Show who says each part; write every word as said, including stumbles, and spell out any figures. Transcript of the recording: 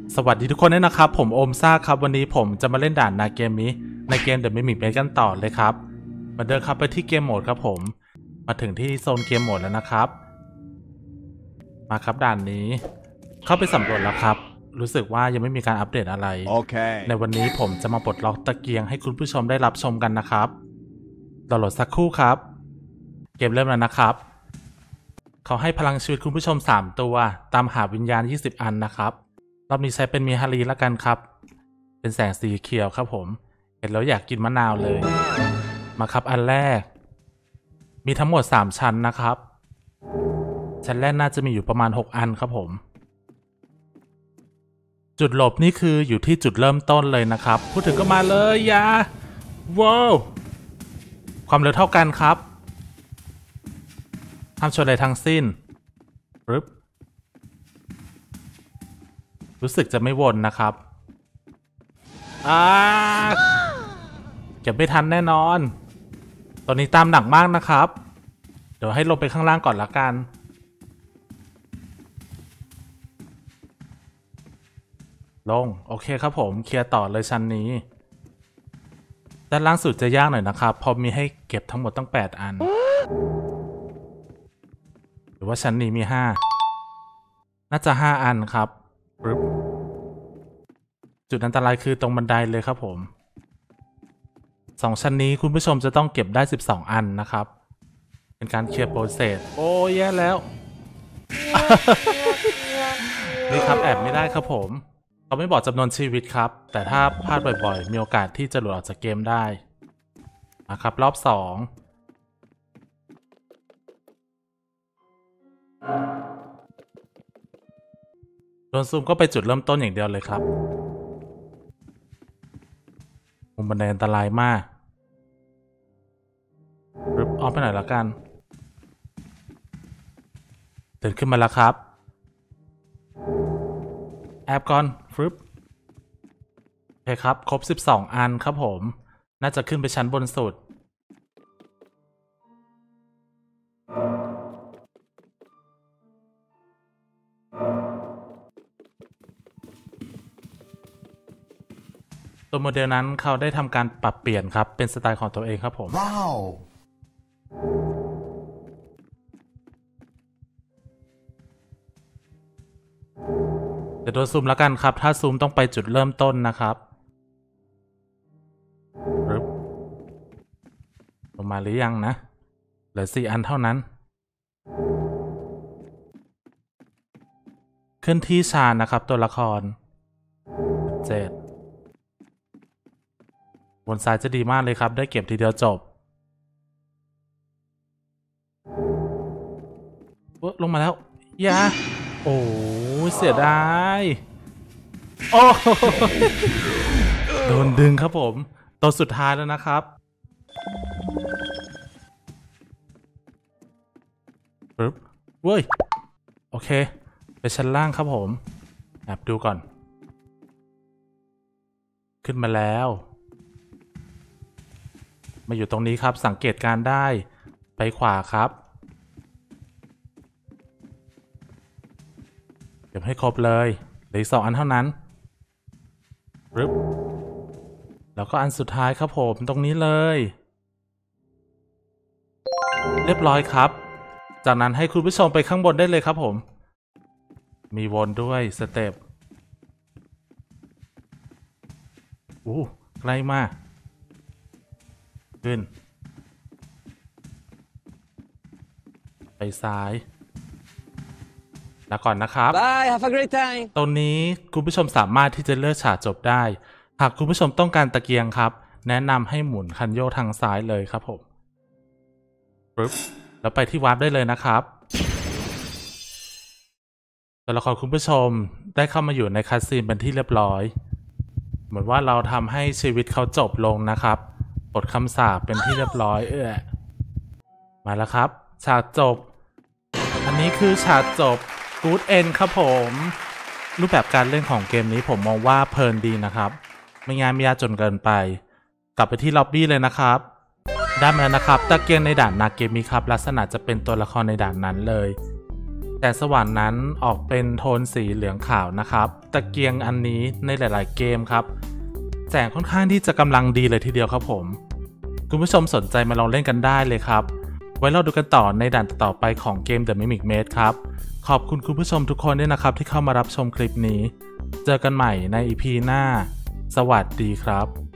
Speaker 1: สวัสดีทุกคนด้วยนะครับผมโอมซ่าครับวันนี้ผมจะมาเล่นด่านนาเกมนี้ในเกม The Mimic Maze กันต่อเลยครับมาเดินครับไปที่เกมโหมดครับผมมาถึงที่โซนเกมโหมดแล้วนะครับมาครับด่านนี้เข้าไปสำรวจแล้วครับรู้สึกว่ายังไม่มีการอัปเดตอะไร
Speaker 2: okay.
Speaker 1: ในวันนี้ผมจะมาปลดล็อกตะเกียงให้คุณผู้ชมได้รับชมกันนะครับรอโหลดสักครู่ครับเกมเริ่มแล้วนะครับเขาให้พลังชีวิตคุณผู้ชมสามตัวตามหาวิญญาณยี่สิบอันนะครับรอบนี้ใช้เป็นมีฮารีละกันครับเป็นแสงสีเขียวครับผมเห็นแล้วอยากกินมะนาวเลยมาครับอันแรกมีทั้งหมดสามชั้นนะครับชั้นแรกน่าจะมีอยู่ประมาณหกอันครับผมจุดหลบนี่คืออยู่ที่จุดเริ่มต้นเลยนะครับพูดถึงก็มาเลยยาว้าวความเร็วเท่ากันครับห้ามชนอะไรทั้งสิ้นปึ๊บรู้สึกจะไม่วนนะครับอ่าเก็บไม่ทันแน่นอนตอนนี้ตามหนักมากนะครับเดี๋ยวให้ลงไปข้างล่างก่อนละกันลงโอเคครับผมเคลียร์ต่อเลยชั้นนี้ด้านล่างสุดจะยากหน่อยนะครับเพราะมีให้เก็บทั้งหมดตั้งแปดอันหรือว่าชั้นนี้มีห้าน่าจะห้าอันครับปึ๊บจุดอันตรายคือตรงบันไดเลยครับผมสองชั้นนี้คุณผู้ชมจะต้องเก็บได้สิบสองอันนะครับเป็นการเคลียร์โปรเซสโอ้แย่แล้ว นี่ครับแอบไม่ได้ครับผมเขาไม่บอกจำนวนชีวิตครับแต่ถ้าพลาดบ่อยๆมีโอกาสที่จะหลุดออกจากเกมได้นะครับรอบสองโดนซูมก็ไปจุดเริ่มต้นอย่างเดียวเลยครับมุมบันไดอันตรายมากรึบออกไปหน่อยแล้วกันเดินขึ้นมาแล้วครับแอบก่อนฟึบโอเคครับครบสิบสองอันครับผมน่าจะขึ้นไปชั้นบนสุดตัวโมเดลนั้นเขาได้ทำการปรับเปลี่ยนครับเป็นสไตล์ของตัวเองครับผมว้าวเดี๋ยวโดนซูมแล้วกันครับถ้าซูมต้องไปจุดเริ่มต้นนะครับปึ๊บลงมาหรือยังนะเหลือสี่อันเท่านั้นขึ้นที่ชาญนะครับตัวละครเจ็ดบนซ้ายจะดีมากเลยครับได้เก็บทีเดียวจบลงมาแล้วยาโอ้เสียดายโอ้โดนดึงครับผมตัวสุดท้ายแล้วนะครับปึ๊บเว้ยโอเคไปชั้นล่างครับผมแอบดูก่อนขึ้นมาแล้วมาอยู่ตรงนี้ครับสังเกตการได้ไปขวาครับเก็บให้ครบเลยเหลืออีกสองอันเท่านั้นปึ๊บแล้วก็อันสุดท้ายครับผมตรงนี้เลยเรียบร้อยครับจากนั้นให้คุณผู้ชมไปข้างบนได้เลยครับผมมีวนด้วยสเต็ปอู้ใกล้มากขึ้นไปซ้ายแล้วก่อนนะครับ
Speaker 2: Bye have a great time
Speaker 1: ตรงนี้คุณผู้ชมสามารถที่จะเลือกฉากจบได้หากคุณผู้ชมต้องการตะเกียงครับแนะนำให้หมุนคันโยกทางซ้ายเลยครับผมปึ๊บแล้วไปที่วาร์ปได้เลยนะครับตัวละครคุณผู้ชมได้เข้ามาอยู่ในคัสซีนเป็นที่เรียบร้อยเหมือนว่าเราทำให้ชีวิตเขาจบลงนะครับปลดคำสาปเป็นที่เรียบร้อยเออมาแล้วครับฉากจบอันนี้คือฉากจบ Good End ครับผมรูปแบบการเล่นของเกมนี้ผมมองว่าเพลินดีนะครับไม่ง่ายไม่ยากจนเกินไปกลับไปที่ล็อบบี้เลยนะครับได้มาแล้วนะครับตะเกียงในด่านนาเกมิครับลักษณะจะเป็นตัวละครในด่านนั้นเลยแสงสว่างนั้นออกเป็นโทนสีเหลืองขาวนะครับตะเกียงอันนี้ในหลายๆเกมครับแสงค่อนข้างที่จะกำลังดีเลยทีเดียวครับผมคุณผู้ชมสนใจมาลองเล่นกันได้เลยครับไว้เราดูกันต่อในด่านต่อไปของเกม The Mimic Maze ครับขอบคุณคุณผู้ชมทุกคนด้วยนะครับที่เข้ามารับชมคลิปนี้เจอกันใหม่ใน อี พี หน้าสวัสดีครับ